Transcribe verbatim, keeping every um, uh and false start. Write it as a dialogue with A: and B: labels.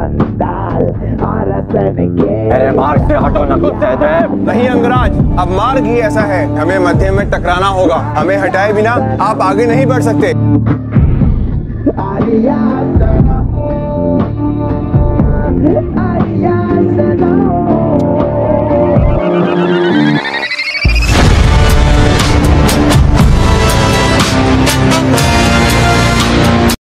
A: बंदाल अरे मार्ग से हटो ना कुत्ते थे।
B: नहीं अंगराज, अब मार्ग ही ऐसा है, हमें मध्य में टकराना होगा। हमें हटाए बिना आप आगे नहीं बढ़ सकते।